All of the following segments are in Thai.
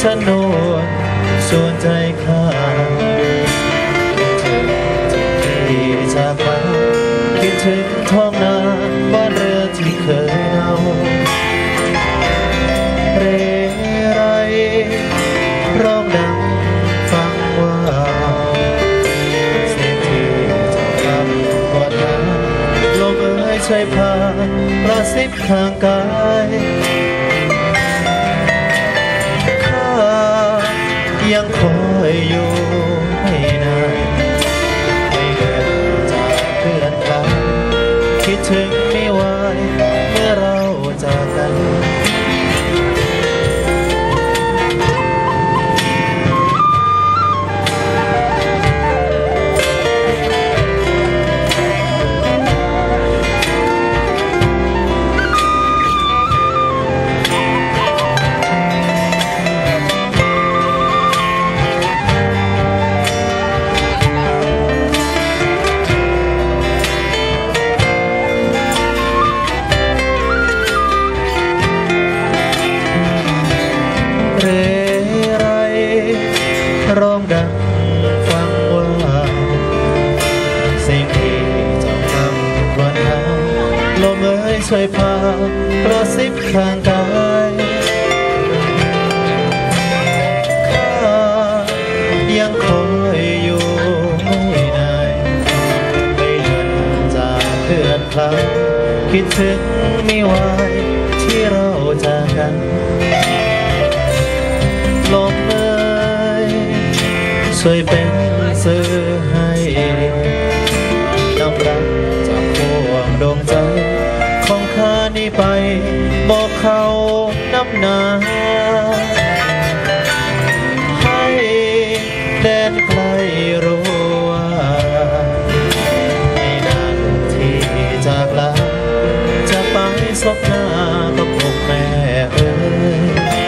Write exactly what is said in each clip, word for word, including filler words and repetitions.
ฉันนวลส่วนใจข้าที่จากมาคิดถึงท้องนาบ้านเรือนที่เคยเอาเรไรร้องดังฟังว่าเสียงที่เจ้าคำกอดกันลมเอ่ยช่วยพากระซิบข้างกายข้ายังคอยอยู่ไม่นานไม่เดินจากเพื่อนไกลคิดถึงไม่ไหวเมื่อเราจากกันร้องดังฟังว่าเสียงที่เจ้าคำวันหาลมเอ่ยช่วยพากระซิบข้างกายข้ายังคอยอยู่ไม่นานไม่เดินจากเพื่อนคลับคิดถึงไม่ไหวที่เราจากกันลมช่วยเป็นสื่อให้น้ำรักจากพวงดวงใจของข้านี้ไปบอกเขาน้ำหนาให้แดนไกลรู้ว่าไม่นานที่จากลาจะไปสบหน้ากับพวกแม่เอ๋ย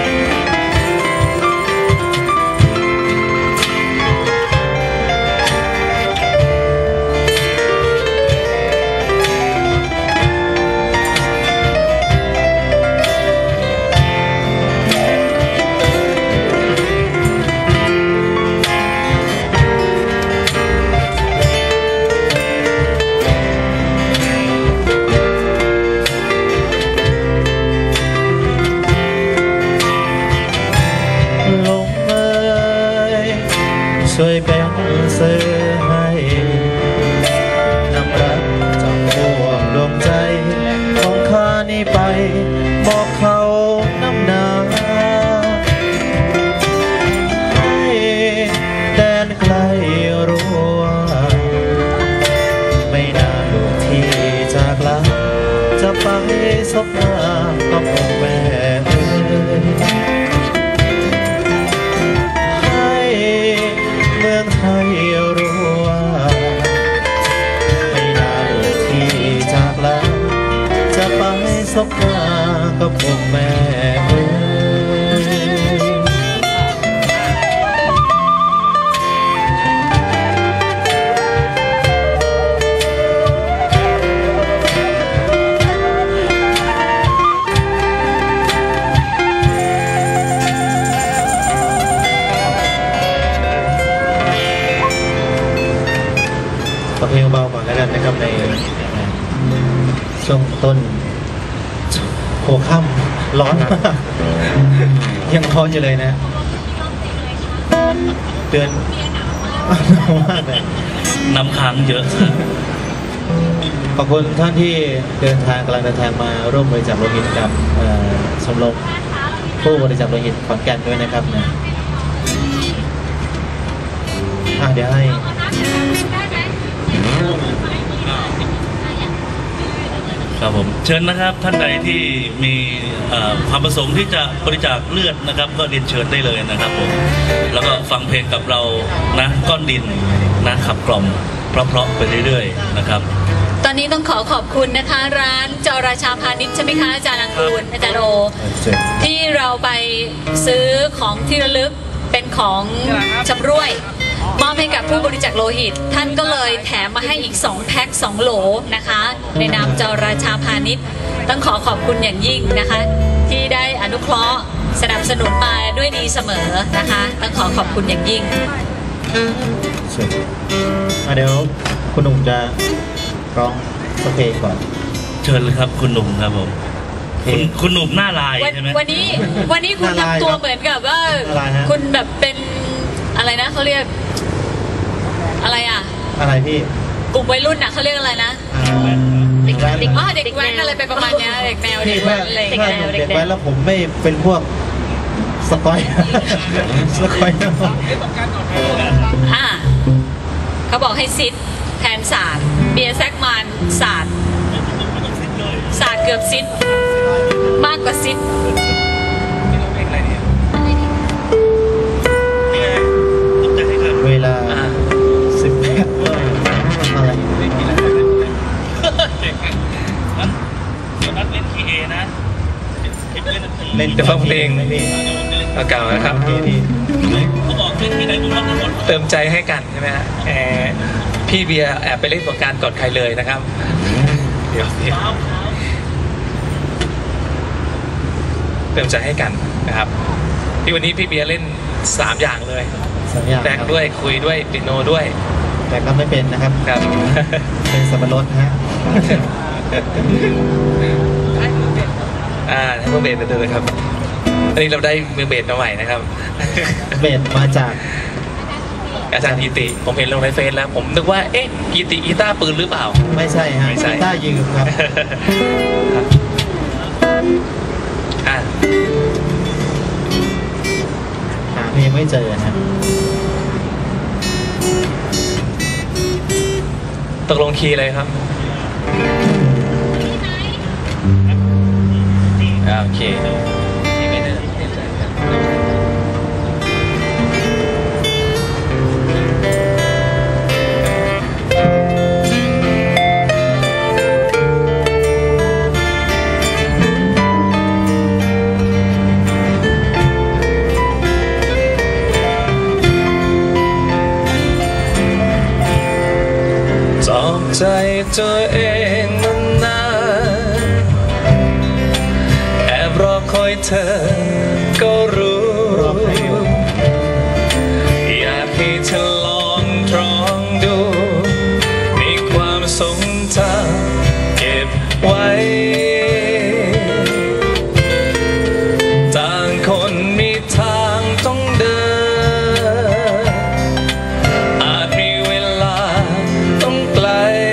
ช่วยเป็นสื่อให้น้ำรักจากพวงดวงใจของข้านี้ไปบอกเขาน้ำหนาให้แดนไกลรู้ว่าไม่นานที่จากลาจะไปสบหน้ากับพ่อแม่เมืองไทยรู้ว่าไม่นานที่จากลาจะไปสบหน้ากับพ่อแม่เพลงเบาก่อนแล้วกันนะครับในช่วงต้นโหค่ำร้อนมากยังร้อนอยู่เลยนะเตือนหนาวมากเลยน้ำค้างเยอะขอบคุณท่านที่เดินทางกำลังเดินทางมาร่วมบริจาคโลหิตกับชมรมผู้บริจาคโลหิตขอนแก่นด้วยนะครับนะอ่ะเดี๋ยวให้ครับผมเชิญนะครับท่านใดที่มีความประสงค์ที่จะบริจาคเลือดนะครับก็เรียนเชิญได้เลยนะครับผมแล้วก็ฟังเพลงกับเรานะก้อนดินนะขับกล่อมเพราะๆไปเรื่อยๆนะครับตอนนี้ต้องขอขอบคุณนะคะร้านจราชาพาณิชย์ใช่ไหมคะอาจารย์อังกูลอาจารย์โอที่เราไปซื้อของที่ระลึกเป็นของชำร่วยมอบให้กับผู้บริจาคโลหิตท่านก็เลยแถมมาให้อีกสองแพ็คสองโหลนะคะในนามจราชาพาณิชย์ต้องขอขอบคุณอย่างยิ่งนะคะที่ได้อนุเคราะห์สนับสนุนมาด้วยดีเสมอนะคะต้องขอขอบคุณอย่างยิ่งเดี๋ยวคุณหนุ่มจะร้องสักเพลงก่อนเชิญเลยครับคุณหนุ่มครับผมคุณคุณหนุ่มหน้าลายใช่ไหมวันนี้วันนี้คุณทำตัวเหมือนกับว่าคุณแบบเป็นอะไรนะเขาเรียกอะไรอ่ะอะไรพี่กลุ่มวัยรุ่นอ่ะเขาเรียกอะไรนะเด็กแว้นเด็กว่าเด็กแว้นอะไรไปประมาณนี้เด็กแนวเด็กแว้นเด็กแนวเด็กแว้นแล้วผมไม่เป็นพวกสกอยสกอยอ่าเขาบอกให้ซิดแทนศาสตร์เบียร์แซกมานศาสตร์ศาสตร์เกือบซิดมากกว่าซิดเวลาสิบแปดอะไรเล่นจะฟังเพลงเก่านะครับเติมใจให้กันใช่ไหมฮะพี่เบียร์แอบไปเล่นสงกรานต์ก่อนใครเลยนะครับเดี๋ยวเติมใจให้กันนะครับที่วันนี้พี่เบียร์เล่นสามอย่างเลยแบกด้วยคุยด้วยปิโนด้วยแต่ก็ไม่เป็นนะครับครับเป็นสับปะรดฮะอ่าให้มือเบสดูเลยครับอันนี้เราได้มือเบสมาใหม่นะครับเบสมาจากอาจารย์กีติผมเห็นลงในเฟซแล้วผมนึกว่าเอ๊ะกีติกีตาร์ปืนหรือเปล่าไม่ใช่ฮะกีตาร์ยืมครับอ่าหาเพลงไม่เจอนะตกลงคีย์อะไรครับโอเคที่ไม่ได้จอบใจตัวเองมันนานแอบรอคอยเธอก็รู้อยากให้เธอลองตรองดูมีความทรงจำเก็บไว้ต่างคนมีทางต้องเดินอาจมีเวลาต้องไกล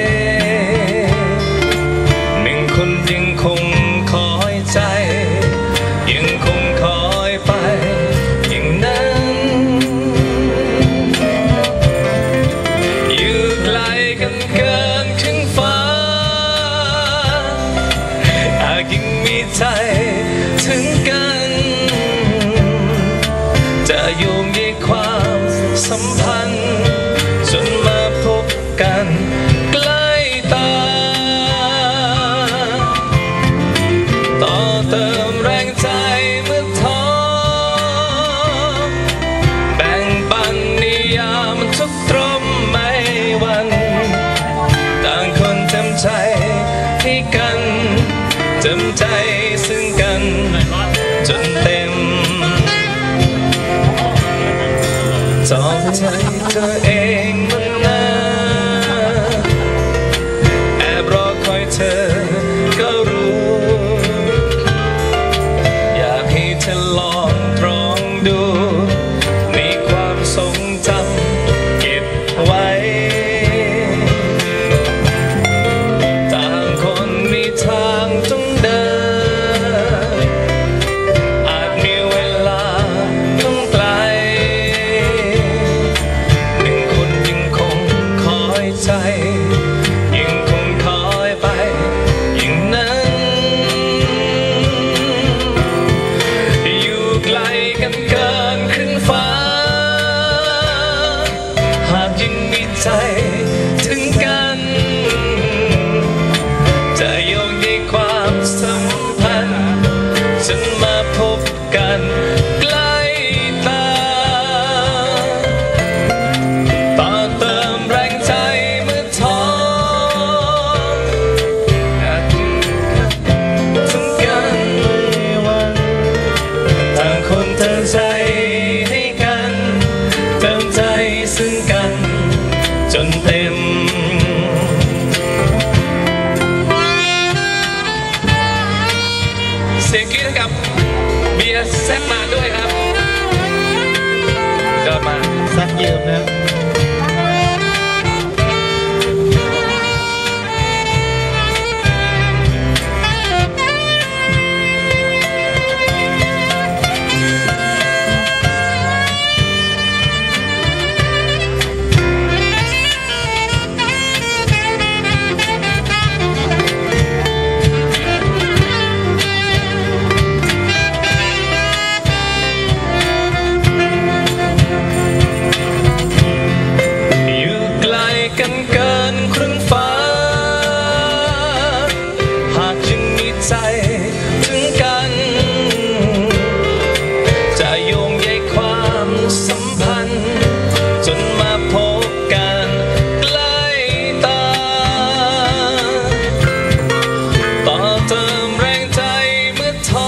หนึ่งคนยังคงคอยใจยังคงคอยไปอย่างนั้นอยู่ไกลกันเกินครึ่งฟ้าหากยังมีใจถึงกันจะโยงใยความสัมพันธ์จนมาพบกันใกล้ตาต่อเติมแรงใจเมื่อท้อแบ่งปันนิยามทุกตรมไม่วันต่างคนเต็มใจให้กันเต็มใจซึ่งกันจนเต็มจอบใจตัวเองมันนานแอบรอคอยเธอก็รู้อยากให้เธอลองตรองดูมีความทรงจำเก็บไว้ต่างคนมีทางต้องเดินอาจมีเวลาต้องไกลหนึ่งคนยังคงคอยใจยังคงคอยไปอย่างนั้นอยู่ไกลกันเกินครึ่งฟ้าหากยังมีใจถึงกันจะโยงใยความสัมพันธ์จนมาพบกันใกล้ตาต่อเติมแรงใจเมื่อท้ออยากถึงกันต่างเบียร์แซ่บมาด้วยครับเดินมาสักยืมนะกันเกินครึ่งฟ้าหากจึงมีใจถึงกันจะโยงใยความสัมพันธ์จนมาพบกันใกล้ตาต่อเติมแรงใจเมื่อท้อ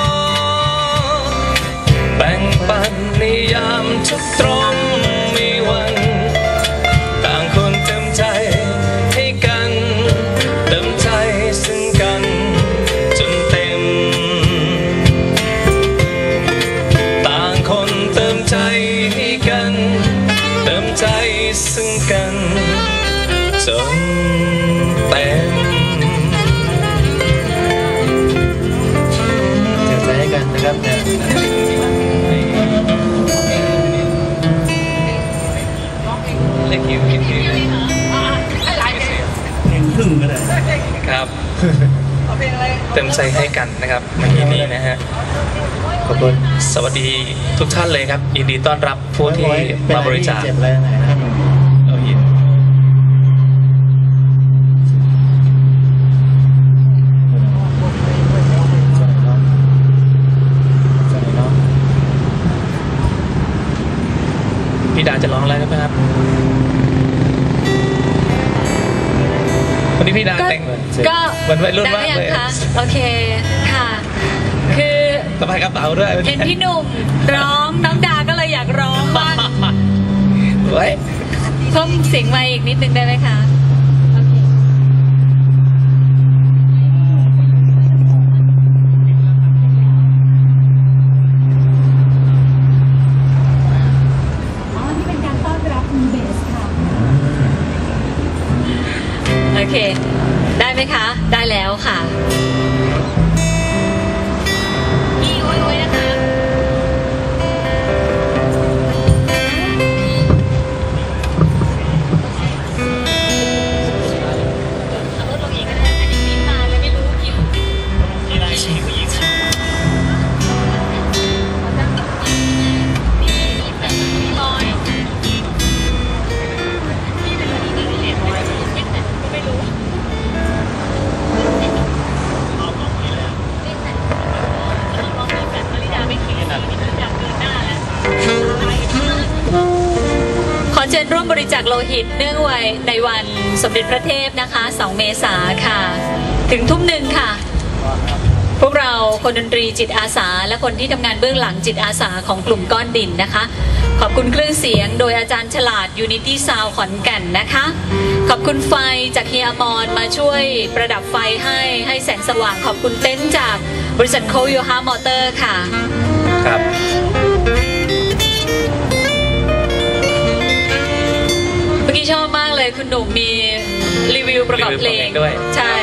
แบ่งปันในยามทุกตรมมีวันให้กันเติมใจซึ่งกันจนเต็มต่างคนเติมใจให้กันเติมใจซึ่งกันจนเต็มเติมใจให้กันนะครับเนี่ยเล็กอยู่คิดถึงครึ่งก็ได้ครับเต็มใจให้กันนะครับวันนี้นะฮะขอบคุณสวัสดีทุกท่านเลยครับยินดีต้อนรับผู้ที่มาบริจาคเจ็บอะไรไหนนะครับเรายินพี่ดาจะร้องอะไรครับวันนี้พี่ดาแต่งก็วันวัยรุ่นมากเลยโอเคค่ะคือสะพายกระเป๋าด้วยเห็นพี่หนุ่มร้องน้องดาก็เลยอยากร้องบ้างเฮ้ยเพิ่มเสียงมาอีกนิดนึงได้ไหมคะโอเคได้ไหมคะได้แล้วค่ะพี่โอ้ยๆนะคะขับรถลงอีกก็ได้อันนี้มีมาเลยไม่รู้คิวมีอะไรชี้ผู้หญิงพี่บอยขอเชิญร่วมบริจาคโลหิตเนื่องในวันสมเด็จพระเทพนะคะสองเมษายนค่ะถึงทุ่มหนึ่งค่ะพวกเราคนดนตรีจิตอาสาและคนที่ทำงานเบื้องหลังจิตอาสาของกลุ่มก้อนดินนะคะขอบคุณเครื่องเสียงโดยอาจารย์ฉลาด Unity Sound ขอนแก่นนะคะขอบคุณไฟจากเฮียอมรมาช่วยประดับไฟให้ให้แสงสว่างขอบคุณเต็นท์จากบริษัทโคโยฮามอเตอร์ค่ะครับเมื่อกี้ชอบมากเลยคุณหนุ่มมีรีวิวประกอบเพลงด้วยใช่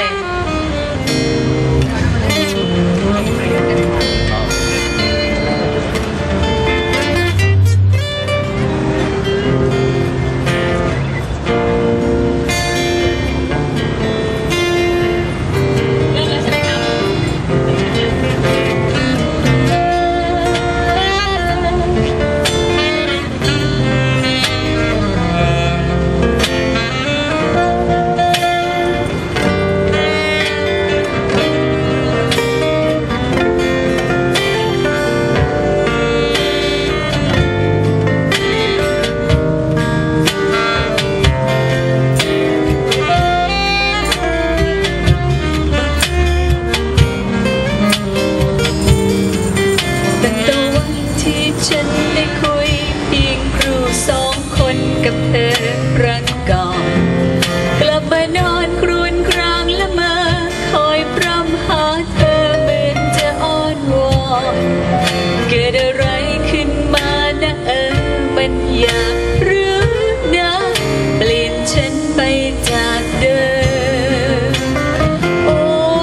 เกิดอะไรขึ้นมานะเออมันอยากรู้นะเปลี่ยนฉันไปจากเดิมโอ้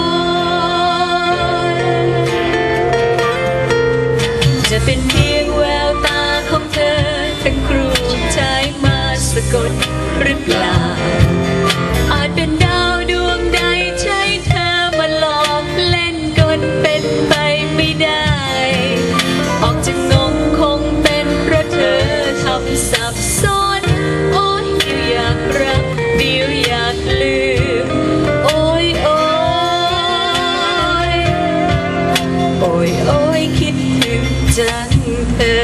จะเป็นเพียงแววตาของเธอทั้งครูใช้มาสะกดหรือเปล่าอาจเป็นดาวดวงใดใช้เธอมาหลอกเล่นกลเป็นไปไม่ได้ออกจะงงคงเป็นเพราะเธอทำสับสนโอ้ยเดี๋ยวอยากรักเดี๋ยวอยากลืมโอ้ยโอ้ยโอ้ยโอ้ยคิดถึงจังเธอ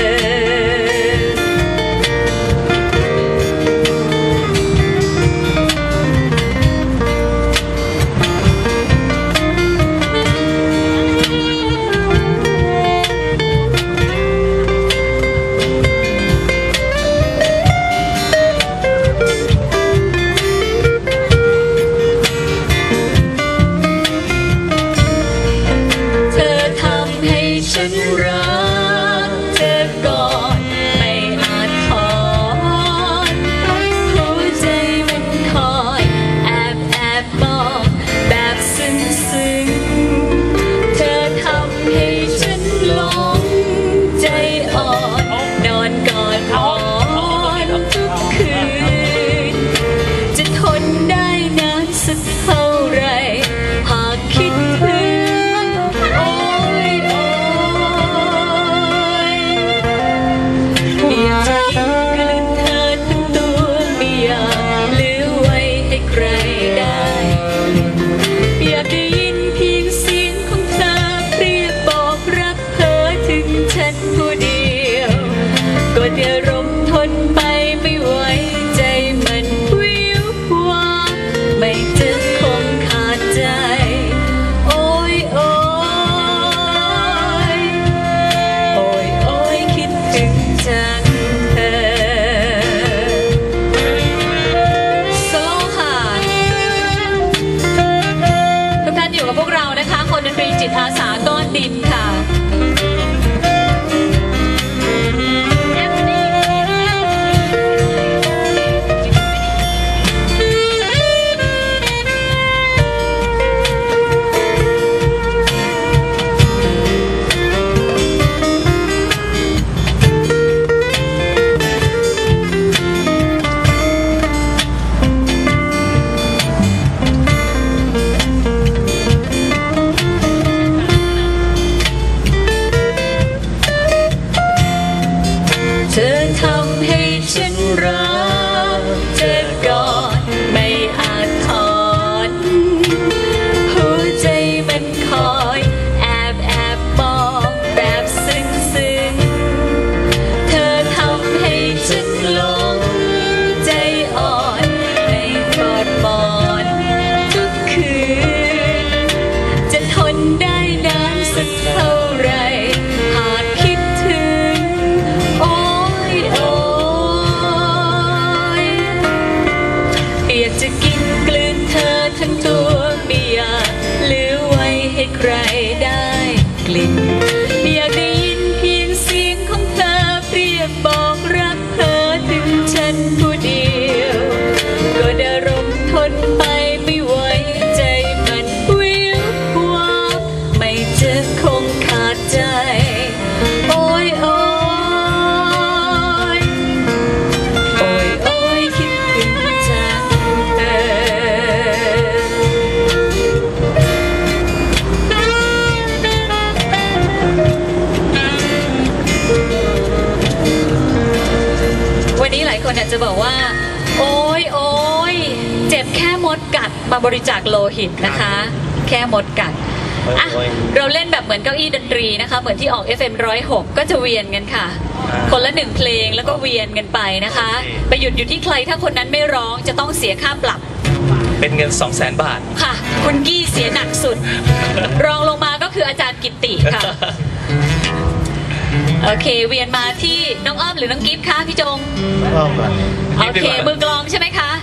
ฉันรักเธอก่อนไม่อาจถอนหัวใจมันคอยแอบแอบมองแบบซึ้งซึ้งเธอทำให้ฉันหลงใจอ่อนนอนกอดอ่อนทุกคืนจะทนได้นานสักเท่าไรหากคิดถึงอยากกินกลืนเธอทั้งตัวไม่อยากเหลือไว้ให้ใครได้อยากได้ยินเพียงเสียงของเธอเรียกบอกรักเธอถึงฉันผู้เดียวก็เดี๋ยวรมทนไปไม่ไหวใจมันวิววางไม่จะคงขาดใจโอ้ยโอ้ยโอ้ยโอ้ยคิดถึงจังพวกเรานะคะคนดนตรีจิตอาสาก้อนดินค่ะเธอทำให้ฉันรักเธอก่อนไม่อาจถอนหัวใจมันคอยแอบแอบมองแบบซึ้งซึ้งเธอทำให้ฉันหลงใจอ่อนในกอดหมอนทุกคืนจะทนได้นานสักเท่าไรหากคิดถึงโอ้อยากจะกินกลืนเธอทั้งตัวไม่อยากเหลือไว้ให้ใครได้กลิ่นอยากได้ยินเพียงเสียงของเธอเรียกบอกรักเธอถึงฉันผู้เดียวก็ได้รมทนไปไม่ไหวใจมันวิววางไม่จะคงขาดใจโอ้ยโอ้ยโอ้ยโอ้ยคิดถึงจังวันนี้หลายคนอาจจะบอกว่าโอ้ยโอ้ยเจ็บแค่มดกัดมาบริจาคโลหิตนะคะแค่มดกัดอ่ะเราเล่นแบบเหมือนเก้าอี้ดนตรีนะคะเหมือนที่ออก เอฟ เอ็ม หนึ่งศูนย์หกก็จะเวียนกันค่ะคนละหนึ่งเพลงแล้วก็เวียนกันไปนะคะไปหยุดอยู่ที่ใครถ้าคนนั้นไม่ร้องจะต้องเสียค่าปรับเป็นเงิน สองแสน บาทค่ะคุณกี้เสียหนักสุดรองลงมาก็คืออาจารย์กิตติค่ะโอเคเวียนมาที่น้องอ้อมหรือน้องกิฟต์คะพี่จงอ้อมก่อนโอเคมือกลองใช่ไหมคะ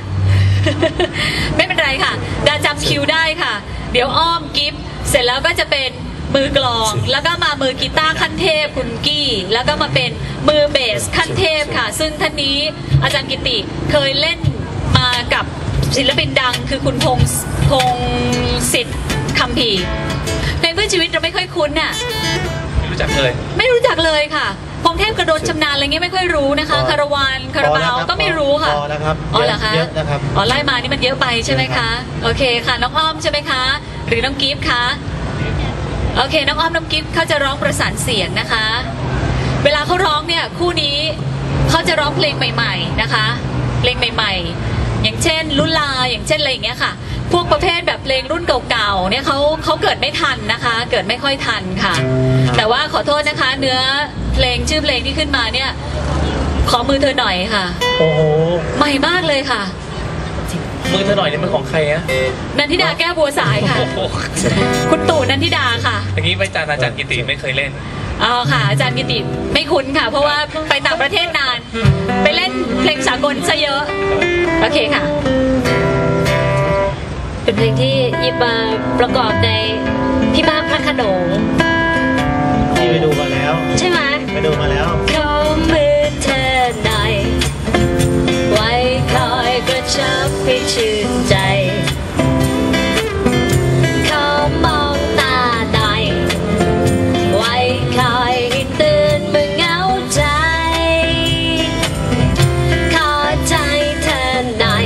ไม่เป็นไรค่ะดาจำคิวได้ค่ะเดี๋ยวอ้อมกิฟต์เสร็จแล้วก็จะเป็นมือกลองแล้วก็มามือกีตาร์ขั้นเทพคุณกี้แล้วก็มาเป็นมือเบสขั้นเทพค่ะซึ่งท่านนี้อาจารย์กิติเคยเล่นมากับศิลปินดังคือคุณพงษ์พงษ์สิทธิ์คัมภีร์เพลงเพื่อชีวิตเราไม่ค่อยคุ้นน่ะไม่รู้จักเลยไม่รู้จักเลยค่ะพงเทพกระโดดชำนาญอะไรเงี้ยไม่ค่อยรู้นะคะคาราวานคาราบาวก็ไม่รู้ค่ะอ๋อนะครับอ๋อเหรอคะเยอะนะครับอ๋อไล่มานี่มันเยอะไปใช่ไหมคะโอเคค่ะน้องอ้อมใช่ไหมคะหรือน้องกิฟต์คะโอเคน้องอ้อมน้องกิฟต์เขาจะร้องประสานเสียงนะคะเวลาเขาร้องเนี่ยคู่นี้เขาจะร้องเพลงใหม่ๆนะคะเพลงใหม่ๆอย่างเช่นลุลาอย่างเช่นอะไรอย่างเงี้ยค่ะพวกประเภทแบบเพลงรุ่นเก่าๆเนี่ยเขาเขาเกิดไม่ทันนะคะเกิดไม่ค่อยทันค่ะแต่ว่าขอโทษนะคะเนื้อเพลงชื่อเพลงที่ขึ้นมาเนี่ยขอมือเธอหน่อยค่ะโอ้โหใหม่มากเลยค่ะมือเธอหน่อยนี่มันของใครอะนันทิดาแก้วบัวสายค่ะคุณตู่นันทิดาค่ะอย่างนี้ไปจานอาจารย์กิติไม่เคยเล่นอ๋อค่ะอาจารย์กิติไม่คุ้นค่ะเพราะว่าไปต่างประเทศนานไปเล่นเพลงสากลซะเยอะโอเคค่ะเป็นเพลงที่หยิบมาประกอบในพี่มากพระโขนงที่ไปดูมาแล้วใช่ไหมไปดูมาแล้วขอมือเธอหน่อยไว้คอยกระชับให้ชื่นใจขอมองตาหน่อยไว้คอยให้ตื่นเมื่อเหงาใจขอใจเธอหน่อย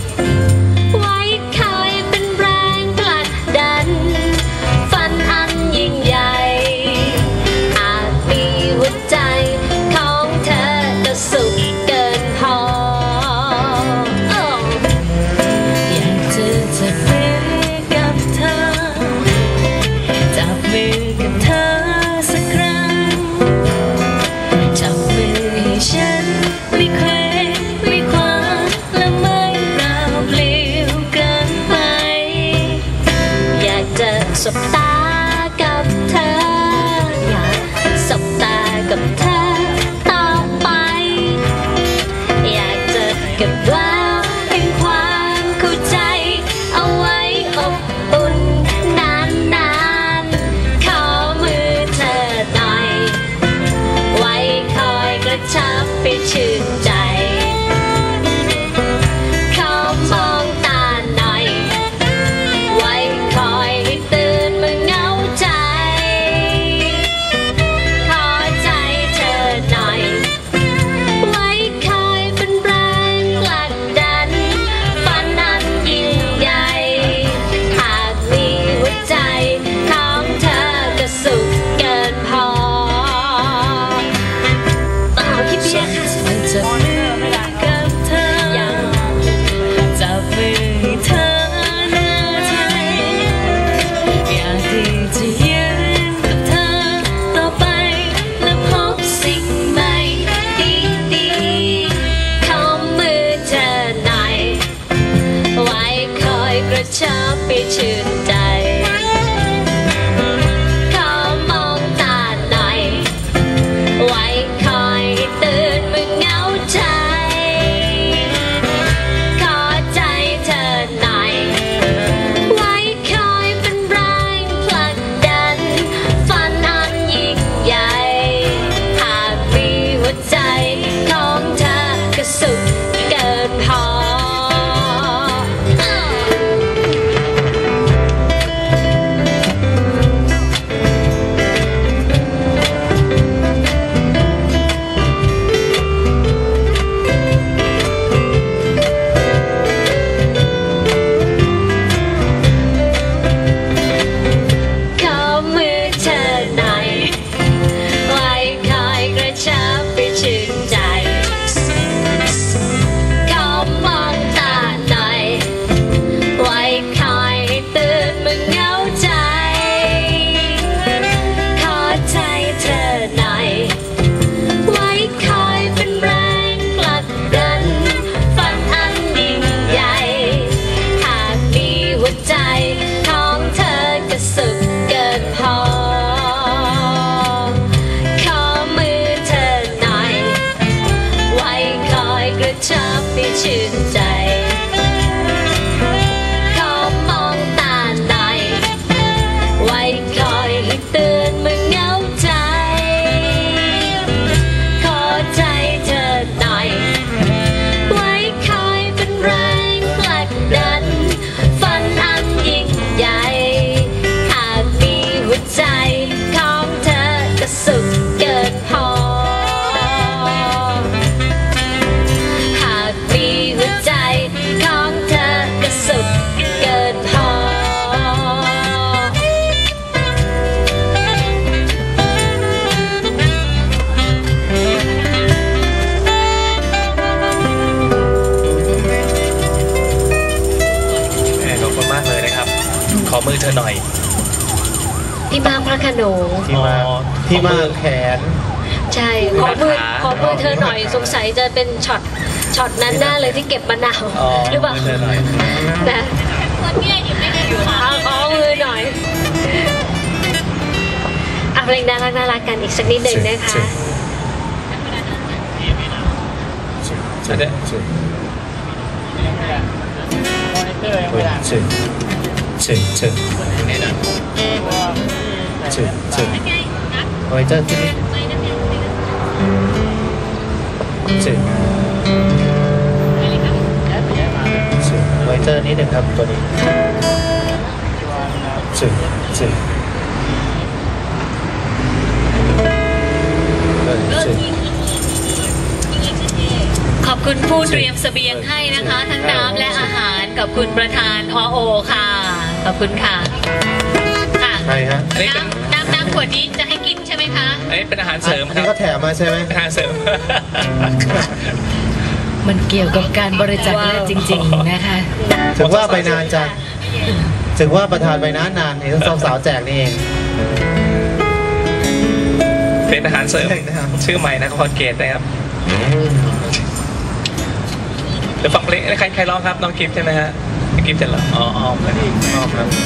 ฝันอันยิ่งใหญ่อาจมีหัวใจของเธอจะสุขเกินพออยากจะจับมือกับเธอจับมือกับเธอสักครั้งจับมือให้ฉันไม่เคว้งไม่คว้าและไม่ราวเปลี่ยวเกินไปอยากจะสบตากับเธออยากสบตากับเธอต่อไปอยากจะเก็บไว้เป็นความเข้าใจเอาไว้อบอุ่นนานๆขอมือเธอหน่อยไว้คอยกระชับไปชื่นใจขอมองตาหน่อยไว้คอยให้ตื่นเมื่อเหงาใจขอใจเธอขนงที่มาอ๋อที่มาแขนใช่ ขอมือขาขอมือเธอหน่อยสงสัยจะเป็นช็อตช็อตนั้นหน้าเลยที่เก็บมะนาวอ๋อหรือเปล่าไม่ใช่หน่อยนะเอาขอมือหน่อยเอาเพลงน่ารักน่ารักกันอีกสักนิดหนึ่งนะคะเจ็ดเจ็ดเจ็ดเจ็ดเจ็ดเจ็ดเจ็ดไว้เจอที่นี่เจ็ดไว้เจอนิดหนึ่งครับตัวนี้เจ็ดเจ็ดเจ็ดขอบคุณผู้เตรียมเสบียงให้นะคะ ทั้งน้ำและอาหารขอบคุณประธานอโอค่ะขอบคุณค่ะค่ะใครฮะอันนี้เป็นน้ำน้ำน้ำขวดนี้จะให้กินใช่ไหมคะอันนี้เป็นอาหารเสริมอันคนี้รับก็แถมมาใช่ไหมอาหารเสริมมันเกี่ยวกับการบริจาคเลือดจริงๆนะคะถึงว่าไปนานจังถึงว่าประธานไปนานนานๆเห็นสาวสาวๆแจกนี่เองเป็นอาหารเสริมชื่อใหม่นะคอนเกตนะครับเดี๋ยวฟังเพลงใครใครร้องครับน้องกิฟต์ใช่ไหมฮะน้องกิฟต์เสร็จแล้วอ๋ออ๋อมาดิชอบครับ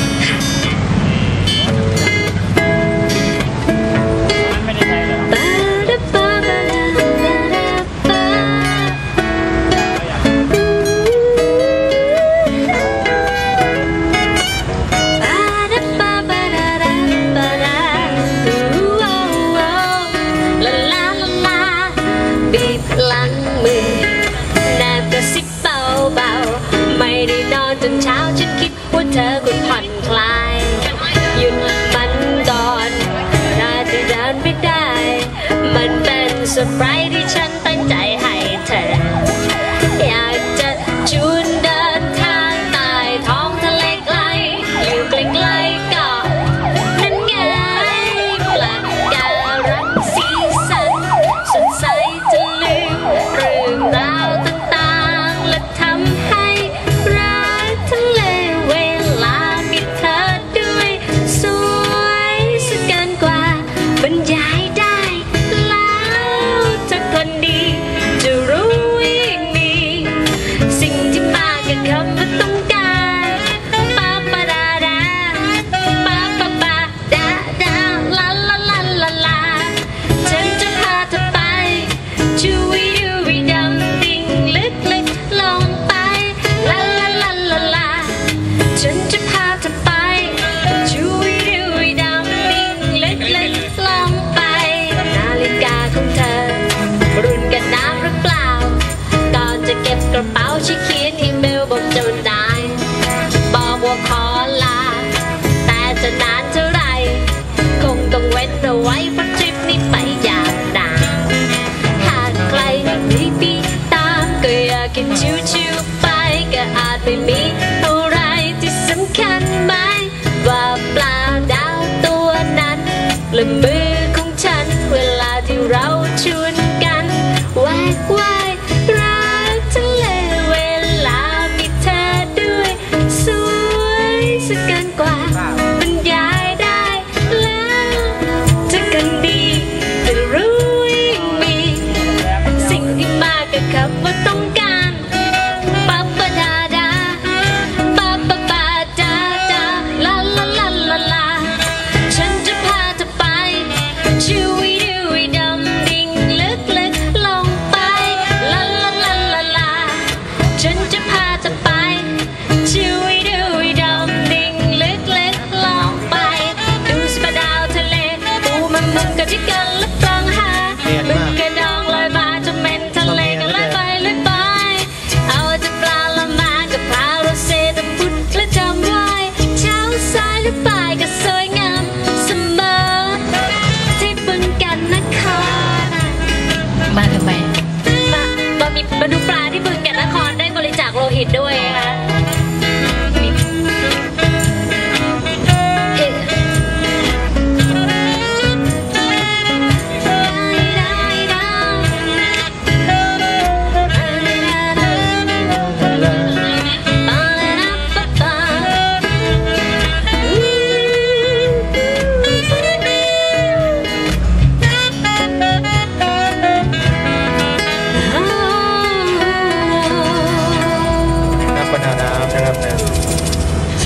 บีบหลังมือแนบกระซิบเบาๆไม่ได้นอนจนเช้าฉันคิดว่าเธอควรผ่อนคลายหยุดมันก่อนราตรีเดินไม่ได้ มันเป็นเซอร์ไพรส์ที่ฉันตั้งใจให้เธอ อยากจะชวนเดินทางใต้ท้องทะเลไกลอยู่ใกล้ๆก็นั่นไงปลักการังสีสันสดใสจะลืมเรื่องราวต่างๆและทำให้รักทะเลเวลามีเธอด้วยสวยสักเกินกว่าบรรยายได้แล้วเธอคนเดี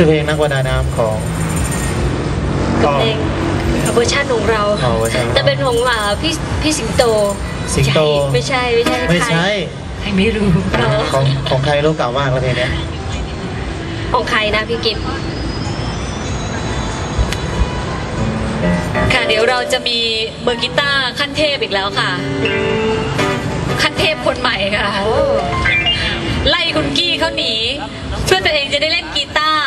ชื่อเพลงนักประดาน้ำของกับเพลงเวอร์ชันของเราอ๋อเวอร์ชันแต่เป็นของอ่าพี่พี่สิงโตสิงโตไม่ใช่ไม่ใช่ไม่ใช่ใครไม่รู้ของของใครรู้เก่ามากแล้วเพลงเนี้ยของใครนะพี่กิฟต์ค่ะเดี๋ยวเราจะมีมือกีตาร์ขั้นเทพอีกแล้วค่ะ ขั้นเทพคนใหม่ค่ะ ไล่คุณกี้เขาหนีเพื่อตัวเองจะได้เล่นกีตาร์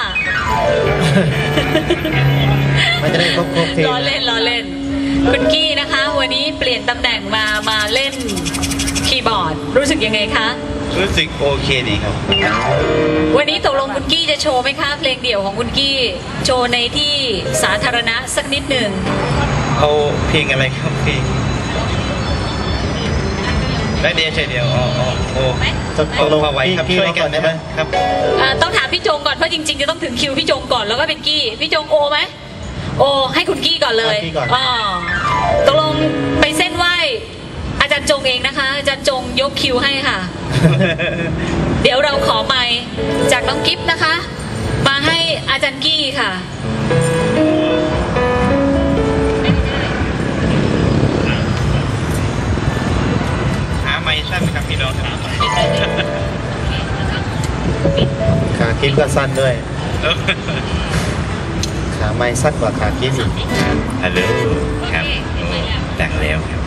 มันจะได้ครบครบเพลงล้อเล่นล้อเล่น คุณกี้นะคะ วันนี้เปลี่ยนตำแหน่งมามาเล่นคีย์บอร์ด รู้สึกยังไงคะรู้สึกโอเคดีครับวันนี้ตกลงคุณกี้จะโชว์ไหมคะเพลงเดี่ยวของคุณกี้โชว์ในที่สาธารณะสักนิดหนึ่งเอาเพลงอะไรครับเพลงได้เดียวใช่เดียวอ๋ออ๋อโอ้ตกลงพอไหวครับพี่ช่วยพี่กัก่อน นได้ไหมครับอ่าต้องถามพี่จงก่อนเพราะจริงๆจะต้องถึงคิวพี่จงก่อนแล้วก็เป็นกี้พี่จงโอไหมโอให้คุณกี้ก่อนเลยให้กี้ก่อนอ๋อตกลงไปเส้นไหวอาจารย์จงเองนะคะ อาจารย์จงยกคิวให้ค่ะ เดี๋ยวเราขอไมค์จากน้องกิฟต์นะคะ มาให้อาจารย์กี้ค่ะหาไม้สั้นไหมครับพี่น้องครับขากิ๊บก็สั้นด้วย ขาไม้สั้นกว่าขากิ๊บอีกฮัลโหลครับโอ้ดังแล้วครับ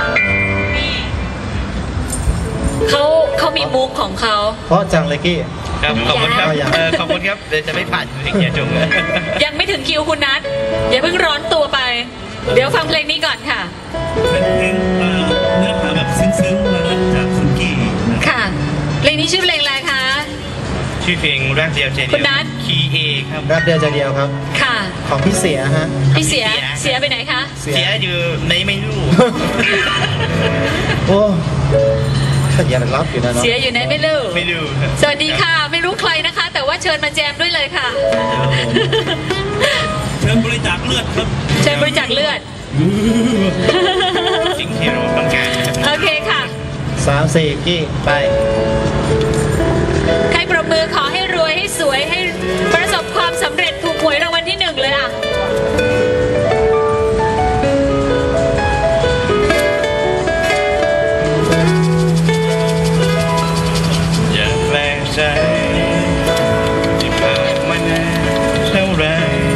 เขาเขามีมุกของเขาเพราะจังเลยกี้ครับขอบคุณครับยังเออขอบคุณครับเดี๋ยวจะไม่ผ่านเพลงอย่าจงยังไม่ถึงคิวคุณนัทอย่าเพิ่งร้อนตัวไป เดี๋ยวฟังเพลงนี้ก่อนค่ะเป็นเพลงเอ่อเนื้อหาแบบซึ้งๆนะครับจากคุณกี้นะค่ะ เพลงนี้ชื่อเพลงอะไรคะชื่อเพลงรักเดียวใจเดียวคุณนัทคีย์เอครับรักเดียวใจเดียวครับค่ะของพี่เสียฮะพี่เสียเสียไปไหนคะเสียเสียอยู่ในไม่รู้โอ้ขยันรับอยู่นะเนาะเสียอยู่ไหนไม่รู้ไม่รู้ครับสวัสดีค่ะ ไม่รู้ใครนะคะ แต่ว่าเชิญมาแจมด้วยเลยค่ะเชิญบริจาคเลือดครับเชิญบริจาคเลือดสิ่งที่เราต้องการครับโอเคค่ะสามสี่กี้ไปใครปรบมือขอให้รวยให้สวยให้ประสบความสำเร็จถูกหวยรางวัลที่หนึ่งเลยอ่ะอย่าแปลกใจที่ผ่านมานานเท่าไร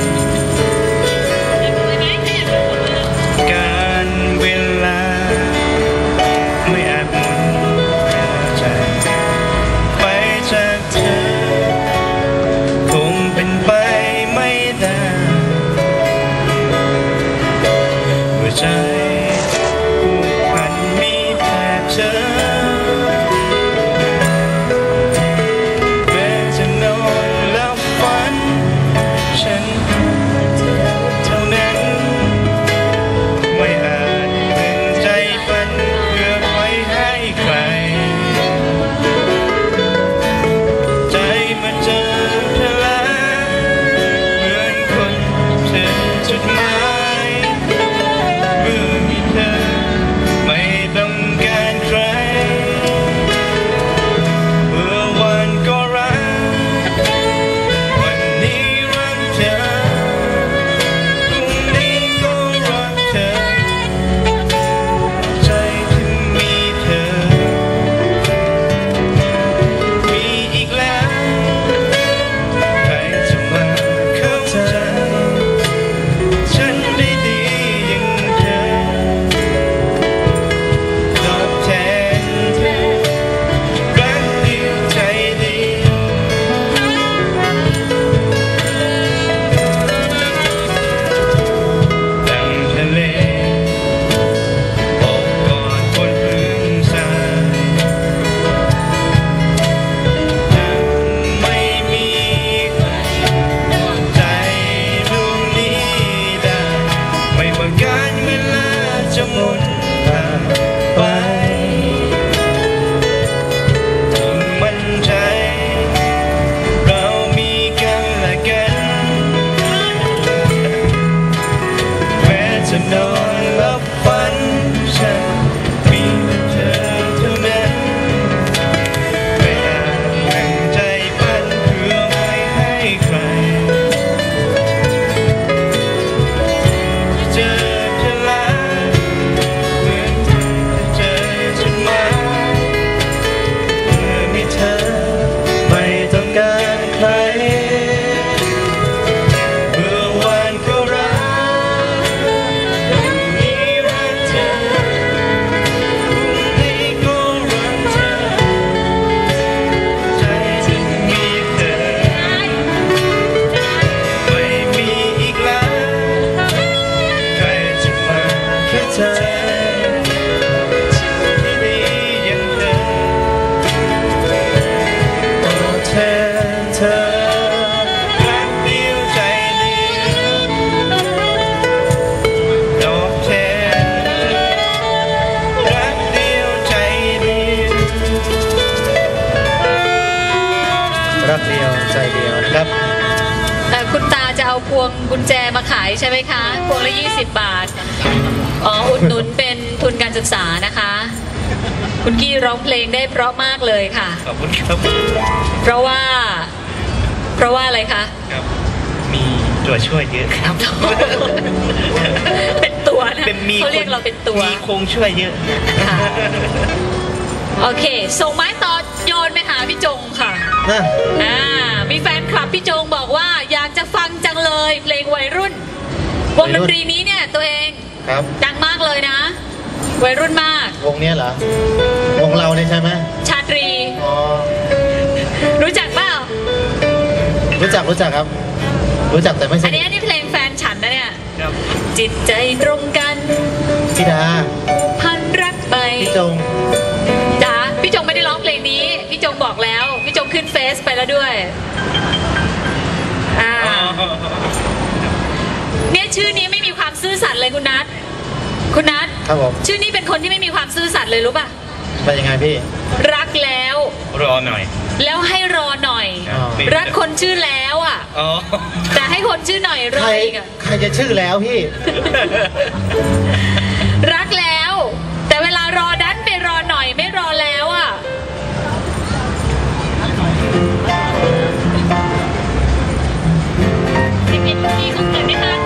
การเวลาไม่อาจหมุนเวลาใจกุญแจมาขายใช่ไหมคะพวงละยี่สิบบาทอ๋ออุดหนุนเป็นทุนการศึกษานะคะคุณกี้ร้องเพลงได้เพราะมากเลยค่ะขอบคุณครับเพราะว่าเพราะว่าอะไรคะครับมีตัวช่วยเยอะครับเป็นตัวนะเขาเรียกเราเป็นตัวมีโครงช่วยเยอะค่ะโอเคส่งไม้ต่อโยนไปหาพี่จงค่ะอ่ามีแฟนคลับพี่จงบอกว่าอยากจะฟังจังเลยเพลงวัยรุ่นวงดนตรีนี้เนี่ยตัวเองครับดังมากเลยนะวัยรุ่นมากวงเนี้ยเหรอวงเราเนี่ยใช่ไหมชาตรีอ๋อรู้จักเปล่ารู้จักรู้จักครับรู้จักแต่ไม่ใช่อันนี้นี่เพลงแฟนฉันนะเนี่ยจิตใจตรงกันพี่ดาพันรักไปพี่จงจ๋าพี่จงไม่ได้ร้องเพลงนี้พี่จงบอกแล้วพี่จงขึ้นเฟซไปแล้วด้วยอ่าเนี่ยชื่อนี้ไม่มีความซื่อสัตย์เลยคุณนัทคุณนัทครับผมชื่อนี้เป็นคนที่ไม่มีความซื่อสัตย์เลยรู้ป่ะเป็นยังไงพี่รักแล้วรอหน่อยแล้วให้รอหน่อยรักคนชื่อแล้วอ่ะแต่ให้คนชื่อหน่อยรออีกอ่ะใครจะชื่อแล้วพี่รักแล้วแต่เวลารอดันไปรอหน่อยไม่รอแล้วอ่ะมีมีมีคงเกิดไหมคะ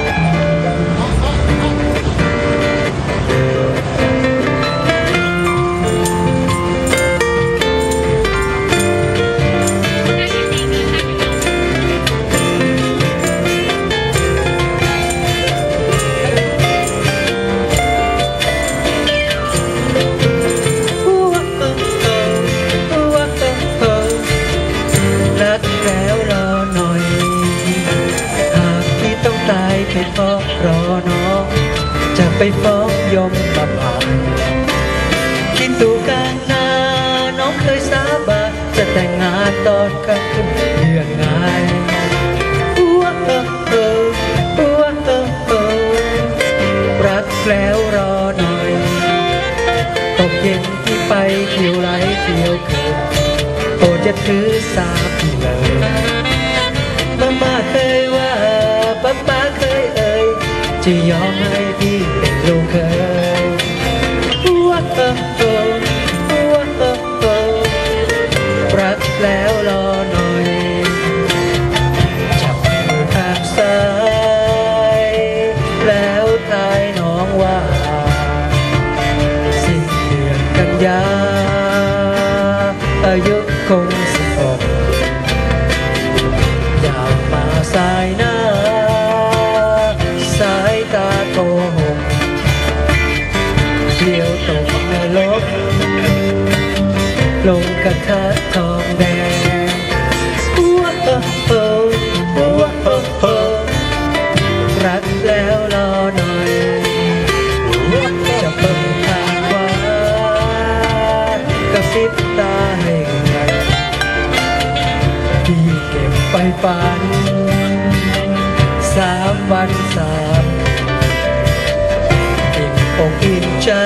ไปฟ้องรอน้องจะไปฟ้องยมมาผ่านคิดดูกันนาน้องเคยสาบานจะแต่งงานตอนกลางคืนเรื่องไงอัวเออเอออัวเออเออรักแล้วรอหน่อยตกเย็นที่ไปเที่ยวไหลเที่ยวเกินโปรดจะถือสาบเลยมามาเคยว่าป้าป้าเคยเอ่ยจะยอมให้พี่เป็นลูกเคยว่าเออเออว่าเออเออรักแล้วรอหน่อยจับมือข้างซ้ายแล้วทายน้องว่าสิ้นเดือนกันยาอายุคงสิบหกอยากมาสายหน้าสายตาโกหกเที่ยวตกนรกลงกระทะทองแดงว่าเออเออว่าเออเออรักแล้วรอหน่อยจะเปิดทางหวานกระซิบตาให้กันที่เก็บไปฝันสามวันสามอิ่มอกอิ่มใจ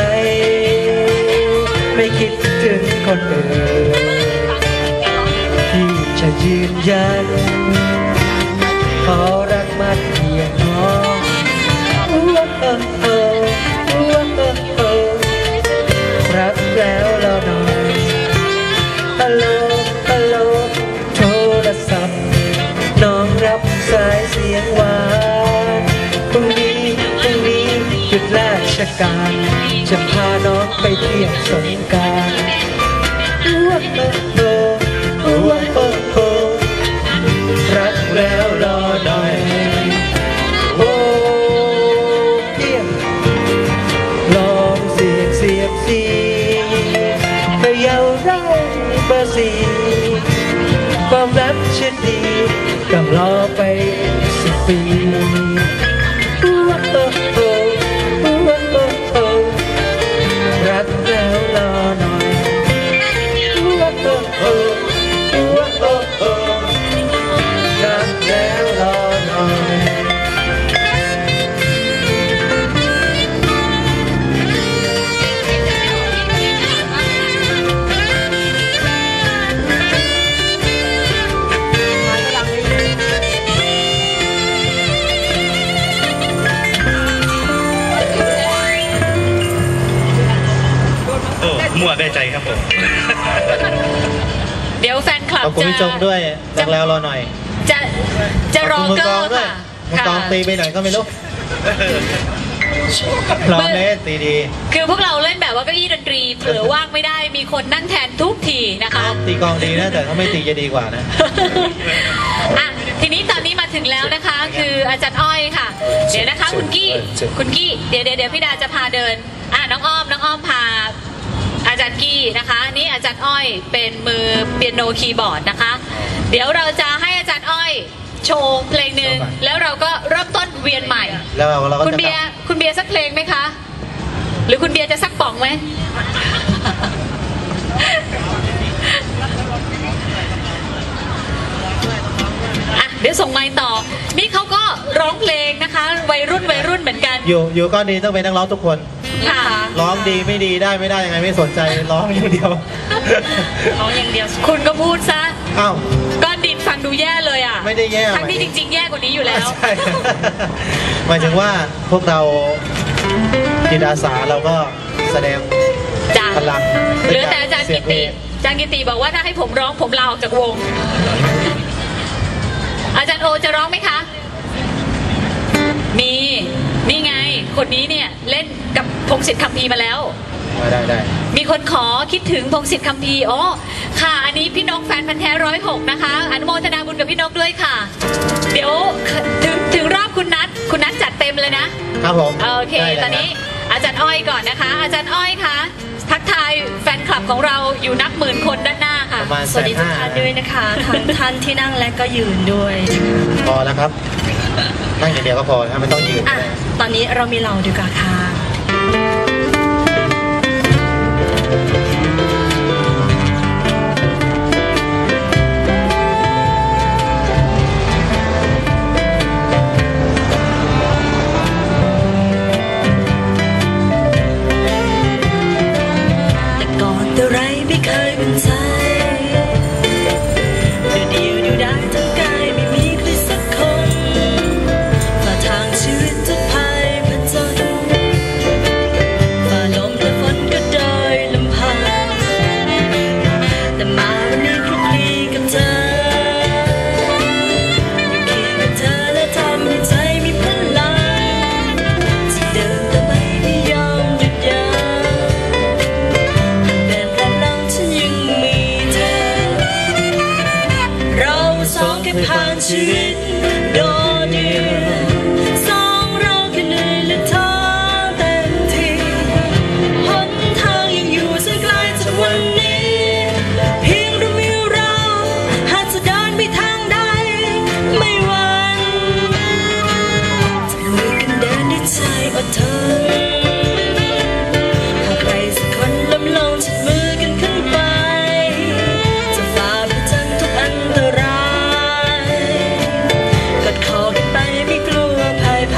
ไม่คิดถึงคนอื่นที่จะยืนยันขอรักมันเพียงน้องว่าเออเออว่าเออเออรักแล้วรอหน่อยฮัลโหลฮัลโหลโทรศัพท์น้องรับสายเสียงหวานพรุ่งนี้พรุ่งนี้หยุดราชการจะพาน้องไปเที่ยวสงกรานต์ว่าเออเออว่าเออเออรักแล้วรอหน่อยโอ้เพียงลองเสียงเสียบสีเขย่าได้เบอร์สี่ความรักเช่นดีต้องรอไปสิบปีว่าเออเออว่าเออเออรักแล้วรอหน่อยว่าเออเออว่าเออเออรักแล้วรอหน่อยมั่วได้ใจครับผมเดี๋ยวแฟนคลับขอบคุณจะพี่จงด้วยรักแล้วรอหน่อยจะจะรอขบคุณเกมือองร์ด้วยค่ะมือกองตีไปไหนก็ไม่รู้ร้องเล่นตีดีคือพวกเราเล่นแบบว่าเก้าอี้ดนตรีเผลอว่างไม่ได้มีคนนั่งแทนทุกทีนะคะตีกองดีนะแต่ถ้าไม่ตีจะดีกว่านะอ่ะทีนี้ตอนนี้มาถึงแล้วนะคะ คืออาจารย์อ้อยค่ะ เดี๋ยวนะคะคุณกี้คุณกี้เดี๋ยวเดี๋ยวเดี๋ยวพี่ดาจะพาเดินอ่ะน้องอ้อมน้องอ้อมพาอาจารย์กี้นะคะนี่อาจารย์อ้อยเป็นมือเปียโนคีย์บอร์ดนะคะ เดี๋ยวเราจะให้อาจารย์อ้อยโชว์เพลงหนึ่งแล้วเราก็เริ่มต้นเวียนใหม่แล้วเราก็คุณจะเบียร์คุณเบียร์สักเพลงไหมคะ หรือคุณเบียร์จะสักป๋องไหม อ่ะเดี๋ยวส่งไมค์ต่อ นี่เขาก็ร้องเพลงนะคะ วัยรุ่นวัยรุ่นเหมือนกันอยู่อยู่ก้อนดีต้องเป็นนักร้องทุกคนค่ะร้องดีไม่ดีได้ไม่ได้ยังไงไม่สนใจร้องอย่างเดียวร้องอย่างเดียว คุณก็พูดซะอ้าวก้อนดินฟังดูแย่เลยอ่ะไม่ได้แย่ทั้งที่จริงๆ แย่กว่านี้อยู่แล้วใช่ หมายถึงว่าพวกเราจิตอาสาเราก็แสดงจ้ะพลังเหลือแต่อาจารย์เสีกิยงเพลติงอาจารย์กิติบอกว่าถ้าให้ผมร้องผมลาออกจากวง อาจารย์โอจะร้องไหมคะ มี นี่ไง คนนี้เนี่ยเล่นกับพงศิษฐ์คัมภีร์มาแล้วได้ได้มีคนขอคิดถึงพงศิษฐ์คัมภีร์อ๋อค่ะ อันนี้พี่นกแฟนพันธ์แท้ร้อยหกนะคะ อนุโมทนาบุญกับพี่นกด้วยค่ะ เดี๋ยวถึงถึงรอบคุณนัทคุณนัทจัดเต็มเลยนะครับผมโอเคได้ลยตอนนี้อาจารย์อ้อยก่อนนะคะ อาจารย์อ้อยคะทักทายแฟนคลับของเราอยู่นับหมื่นคนด้านหน้าค่ะประมาณสวัสดีทุกท่านด้วยนะคะทั้งท่านที่นั่งและก็ยืนด้วยนะคะพอแล้วครับ นั่งอย่างเดียวก็พอนะไม่ต้องยืนอ่ะตอนนี้เรามีเราดีกว่าค่ะ แต่ก่อนแต่ไรไม่เคยเป็นใจเดี๋ยวเดียวอยู่ได้ทั้งกายไม่มีใครสักคนฝ่าทางชีวิตจะพายผจญฝ่าลมและฝนก็โดยลำพังแต่มาวันนี้คลุกคลีกับเธออยู่เคียงกับเธอและทำให้ใจมีพลังจะเดินต่อไปไม่ยอมหยุดยั้งแต่พลังฉันยังมีเธอ เราสองแค่ผ่านชีวิตโดดเดี่ยวสองเราแค่เหนื่อยและท้อเต็มทีหนทางยังอยู่แสนไกลจากวันนี้เพียงเรามีเราหากจะเดินไปทางใดไม่หวั่นจะมือกันเดินด้วยใจอดทนหากใครสักคนล้มลงจับมือกันขึ้นไปจะฝ่าผจญทุกอันตรายกอดคอกันไปไม่กลัวพ่ายแพ้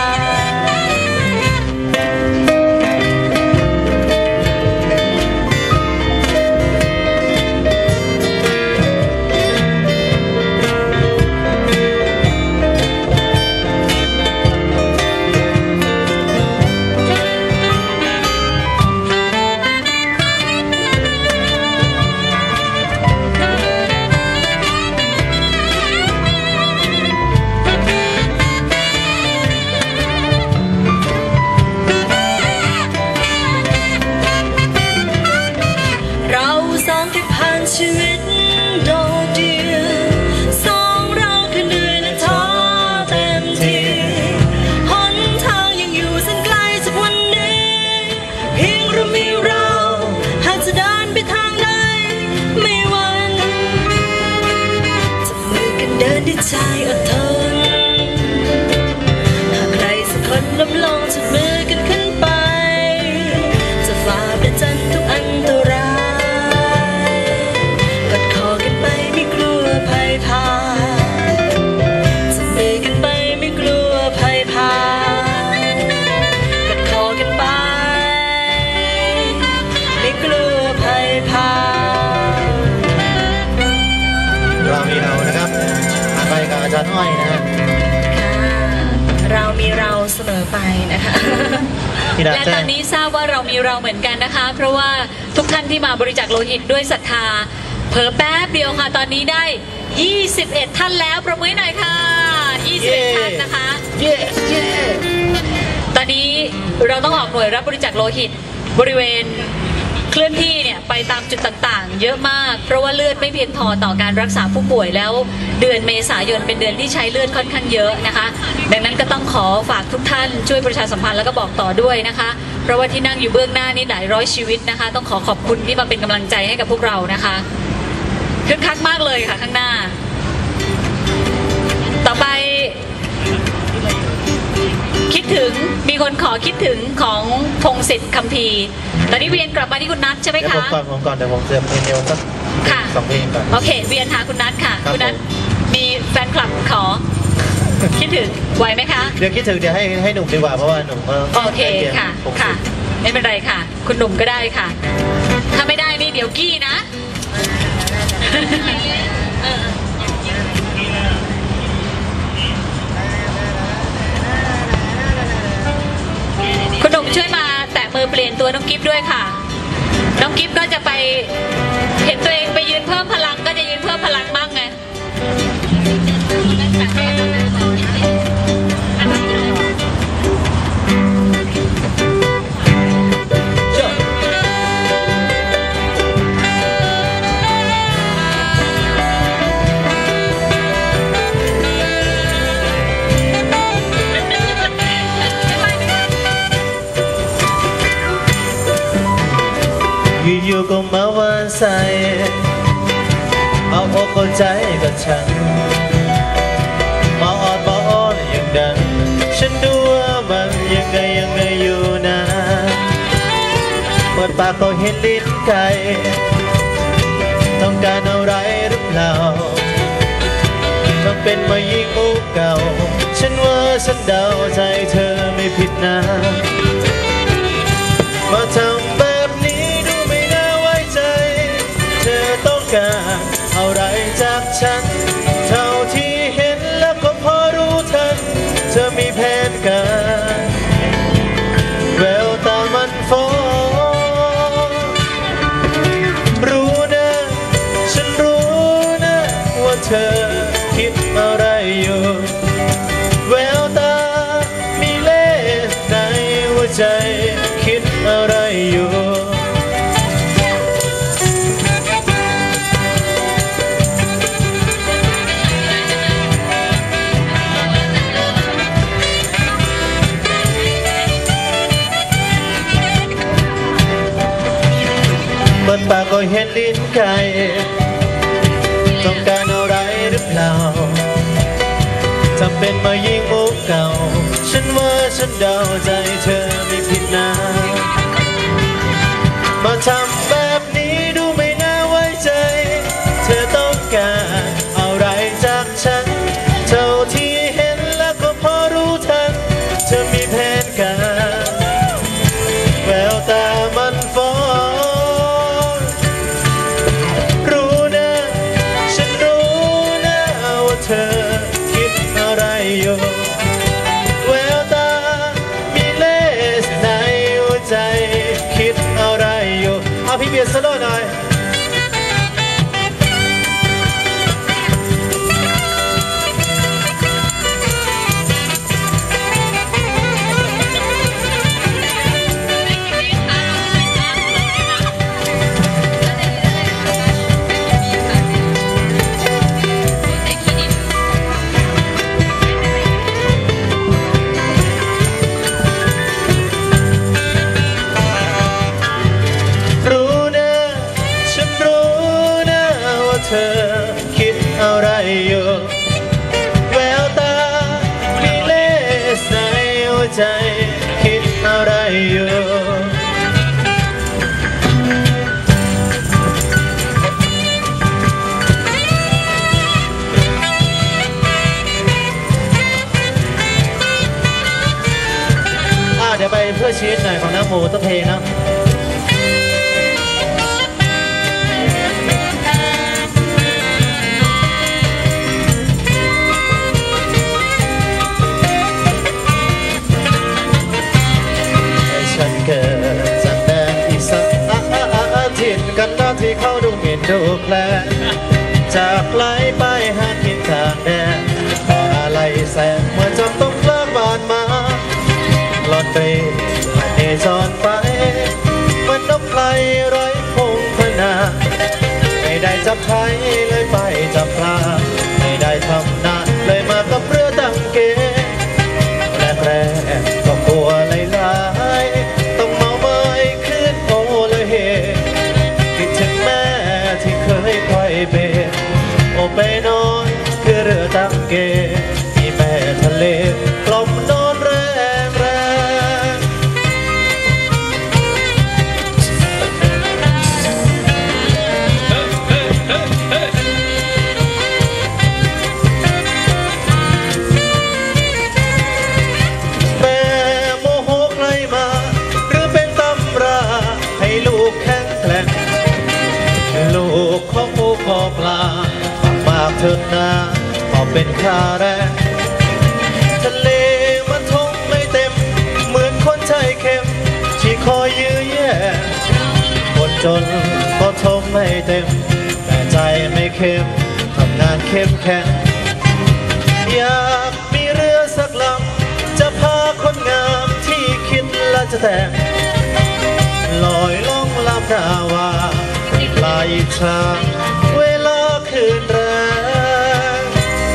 เราสองแค่ผ่านชีวิตโดดเดี่ยวสองเราแค่เหนื่อยและท้อเต็มทีหนทางยังอยู่แสนไกลจากวันนี้เพียงเรามีเราหากจะเดินไปทางใดไม่หวั่นจับมือกันเดินด้วยใจอดทนหากใครสักคนล้มลงจับมือกันขึ้นไปจะฝ่าประจันทุกอันตรายกอดคอกันไปไม่กลัวภัยพานจับมือกันไปไม่กลัวภัยพานกอดคอกันไปไม่กลัวภัยพานเรามีเรานะครับอ่านไปกับอาจารย์อ้อยนะฮะค่ะเรามีเราเสมอไปนะคะและตอนนี้ทราบว่าเรามีเราเหมือนกันนะคะเพราะว่าทุกท่านที่มาบริจาคโลหิตด้วยศรัทธาเผลอแป๊บเดียวค่ะตอนนี้ได้ยี่สิบเอ็ดท่านแล้วประมือหน่อยค่ะยี่สิบเอ็ดท่านนะคะเย้เย้ตอนนี้เราต้องออกหน่วยรับบริจาคโลหิตบริเวณเคลื่อนที่เนี่ยไปตามจุดต่างๆเยอะมากเพราะว่าเลือดไม่เพียงพอต่อการรักษาผู้ป่วยแล้วเดือนเมษายนเป็นเดือนที่ใช้เลือดค่อนข้างเยอะนะคะดังนั้นก็ต้องขอฝากทุกท่านช่วยประชาสัมพันธ์แล้วก็บอกต่อด้วยนะคะเพราะว่าที่นั่งอยู่เบื้องหน้านี่หลายร้อยชีวิตนะคะต้องขอขอบคุณที่มาเป็นกำลังใจให้กับพวกเรานะคะคึกคักมากเลยค่ะข้างหน้าต่อไปคิดถึงมีคนขอคิดถึงของพงศิษฐ์คัมภีร์ตอนนี้เวียนกลับมาที่คุณนัทใช่ไหมคะผมก่อนผมก่อนแต่ผมเตรียมเพลงเดียวสักสองเพลงก่อนโอเคเวียนหาคุณนัทค่ะคุณนัทมีแฟนคลับขอคิดถึงไหวไหมคะเดี๋ยวคิดถึงเดี๋ยวให้ให้หนุ่มดีกว่าเพราะว่าหนุ่มก็โอเคค่ะค่ะไม่เป็นไรค่ะคุณหนุ่มก็ได้ค่ะถ้าไม่ได้นี่เดี๋ยวกี้นะคุณหนุ่มช่วยมาแตะมือเปลี่ยนตัวน้องกิฟด้วยค่ะน้องกิฟก็จะไปเห็นตัวเองไปยืนเพิ่มพลังก็จะยืนเพิ่มพลังบ้างไงอยู่ๆก็มาวันใส่เอาอกเอาใจกับฉันมาออดมาอ้อนอย่างดังฉันดูว่ามันยังไงยังไงอยู่นะเปิดปากก็เห็นลิ้นไก่ต้องการอะไรหรือเปล่าต้องเป็นมายิงมุกเก่าฉันว่าฉันเดาใจเธอไม่ผิดนะมาทำแบบนี้ดูไม่น่าไว้ใจเธอต้องการอะไรจากฉันเท่าที่เห็นแล้วก็พอรู้ทันเธอมีแผนการแววตามันฟ้องรู้นะฉันรู้นะว่าเธอคิดอะไรอยู่แววตามีเล่ห์ในหัวใจคิดอะไรอยู่เปิดปากก็เห็นลิ้นไก่ต้องการอะไรหรือเปล่าทำเป็นมายิงมุกเก่าฉันว่าฉันเดาใจเธอไม่ผิดนะมาทำแบบนี้ดูไม่น่าไว้ใจเธอต้องการอะไรจากฉันเท่าที่เห็นแล้วก็พอรู้ทันเธอมีแผนการแววตามันฟ้องรู้นะฉันรู้นะว่าเธอคิดอะไรอยู่แววตามีเล่ห์ในหัวใจคิดอะไรอยู่เอาพี่เบียร์สโลว์หน่อยเธอคิดอะไรอยู่แววตามีเล่ห์ในหัวใจคิดอะไรอยู่อ่ะเดี๋ยวไปเพื่อชีวิตหน่อยของน้ำหมูต้นเพลงนะชแคลนจากไกลไปหาทิศทางแดนพออะไรแสงเมื่อจำต้องเลิกบ้านมาหลอดไปเนจรไปมันนกไกลไร้พงพนาไม่ได้จับไทยเลยไปจับปลาไม่ได้ทำนาเลยมากับเรือตั้งเกแรกแรกก็กลัวหลายๆต้องเมาเมยขึ้นโอเลยเฮคิดถึงแม่ที่เคยคอยเบโอไปนอนคือเรือตั้งเกมีแม่ทะเลกล่อมนอนแรงแรงแม่โมโหใครมาหรือเป็นตำราให้ลูกแข็งแกร่งลูกขอปูขอปลาฝากมากเถิดนาขอเป็นค่าแรงทะเลมันทงไม่เต็มเหมือนคนใจเค็มที่คอยยื้อแย่คนจนก็ทงไม่เต็มแต่ใจไม่เค็มทำงานเข้มแข็งอยากมีเรือสักลำจะพาคนงามที่คิดและจะแต่งลอยล่องลำนาวาลายชาเวลาคืนแรง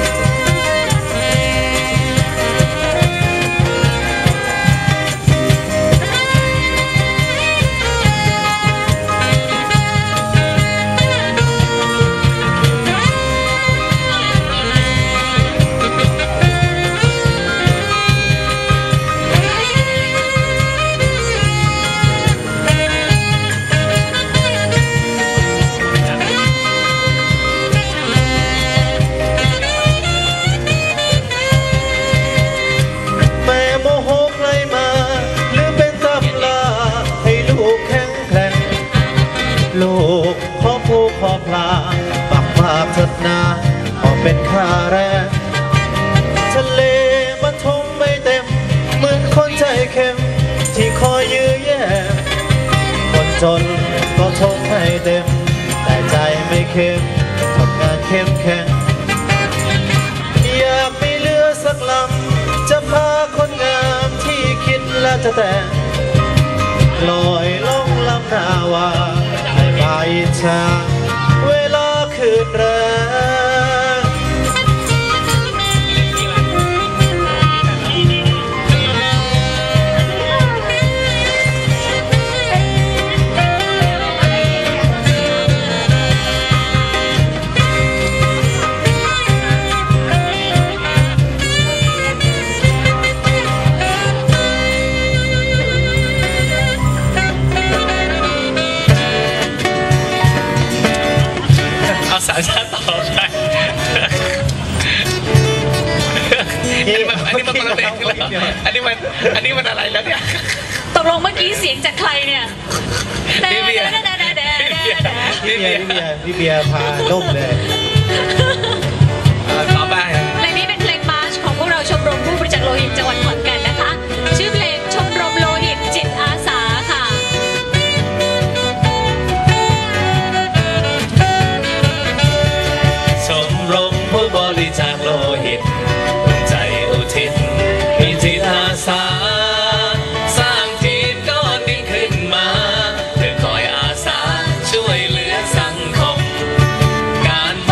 ลูกขอผู้ขอปลาฝากฝากเถิดนาขอเป็นค่าแรงทะเลมันทงไม่เต็มเหมือนคนใจเค็มที่คอยยื้อแย่คนจนก็ทงไม่เต็มแต่ใจไม่เค็มทำงานเข้มแข็งอยากมีเรือสักลำจะพาคนงามที่คิดและจะแต่งลอยล่องลำนาวาลายชาเวลาคืนแรงสามชาติต่อไปอันนี้มันอันนี้มันคนละเพลงแล้วอันนี้มันอันนี้มันอะไรแล้วเนี่ยตกลงเมื่อกี้เสียงจากใครเนี่ยพี่เบียร์พี่เบียร์พี่เบียร์พี่เบียร์พาล่มเลยต่อไปเพลงนี้เป็นเพลงมาร์ชของพวกเราชมรมผู้บริจาคโลหิตจังหวัดขอนแก่นนะคะชื่อเพลงชมรมโลหิตจิตอาสาค่ะชมรมผู้บริจาคโลหิตใจอุทิศมีจิตอาสาสร้างทีมก้อนดินขึ้นมาเพื่อคอยอาสาช่วยเหลือสังคมการ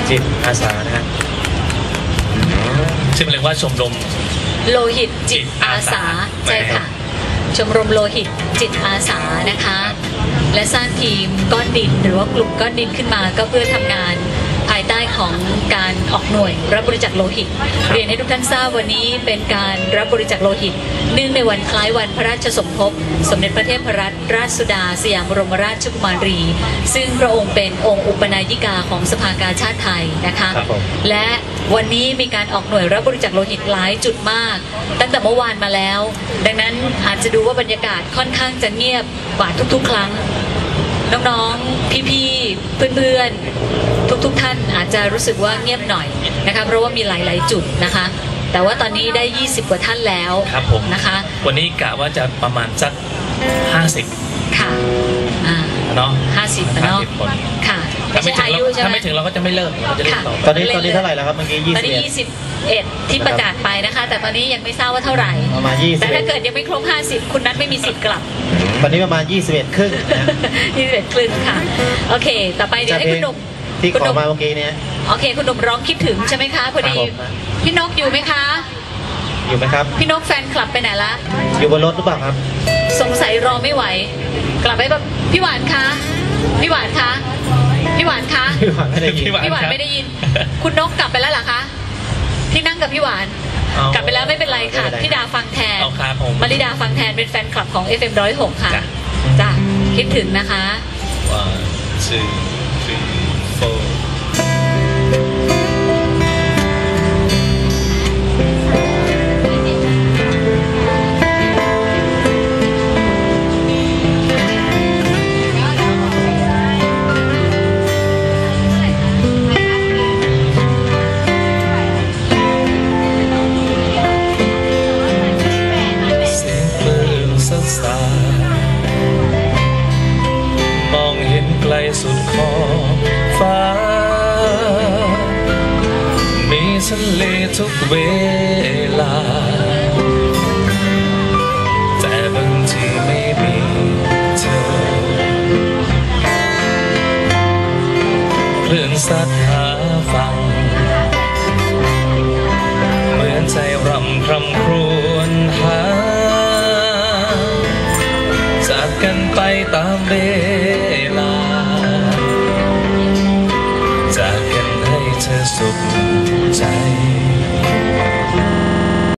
จิตอาสานะฮะชื่อเรียกว่าชมรมโลหิตจิตอาสาใช่ค่ะชมรมโลหิตจิตอาสานะคะและสร้างทีมก้อนดินหรือว่ากลุ่มก้อนดินขึ้นมาก็เพื่อทำงานภายใต้ของการออกหน่วยรับบริจาคโลหิตเรียนให้ทุกท่านทราบวันนี้เป็นการรับบริจาคโลหิตเนื่องในวันคล้ายวันพระราชสมภพสมเด็จพระเทพรัตนราชสุดาสยามบรมราชกุมารีซึ่งพระองค์เป็นองค์อุปนายิกาของสภากาชาติไทยนะคะและวันนี้มีการออกหน่วยรับบริจาคโลหิตหลายจุดมากตั้งแต่เมื่อวานมาแล้วดังนั้นอาจจะดูว่าบรรยากาศค่อนข้างจะเงียบกว่าทุกๆครั้งน้องๆพี่ๆเพื่อนๆทุกๆท่านอาจจะรู้สึกว่าเงียบหน่อยนะคะเพราะว่ามีหลายๆจุดนะคะแต่ว่าตอนนี้ได้ยี่สิบกว่าท่านแล้วครับผมนะคะวันนี้กะว่าจะประมาณสักห้าสิบค่ะอ่าเนาะห้าสิบเนาะค่ะไม่ใช่อายุใช่ไหมถ้าไม่ถึงเราก็จะไม่เลิกเราจะเล่นต่อตอนนี้ตอนนี้เท่าไหร่แล้วครับเมื่อกี้ยี่ตอนสิบนี้เอ็ดยี่สิบเอ็ดที่ประกาศไปนะคะแต่ตอนนี้ยังไม่ทราบว่าเท่าไหร่ประมาณยี่สิบแต่ถ้าเกิดยังไม่ครบห้าสิบคุณนัทไม่มีสิทธิ์กลับตอนนี้ประมาณยี่สิบเอ็ดครึ่งนะยี่สิบเอ็ดครึ่งค่ะโอเคต่อไปเดี๋ยวให้คุณหนุ่มที่คุณขหอนุ่มมาเมื่อกี้เนี่ยโอเคคุณหนุ่มร้องคิดถึงใช่ไหมคะพอดีครับผมพี่นกอยู่ไหมคะอยู่ไหมครับพี่นกแฟนคลับไปไหนละอยู่บนรถหรือเปล่าครับสงสัยรอไม่ไหว กลับไปแบบพี่หวานคะพี่หวานคะพี่หวานคะพี่หวานไม่ได้ยินพี่หวานไม่ได้ยิน คุณนกกลับไปแล้วเหรอคะที่นั่งกับพี่หวานเอากลับไปแล้วไม่เป็นไรค่ะไม่เป็นไรพี่ดาฟังแทนเอาครับผมมาริดาฟังแทนเป็นแฟนคลับของ เอฟ เอ็ม หนึ่งศูนย์หก ค่ะจ้ะจ้ะคิดถึงนะคะ one two three four เสียงคลื่นซัดสามองเห็นไกลสุดขอบฟ้า มีทะเลทุกเวลา แต่บางทีไม่มีเธอคลื่นซัด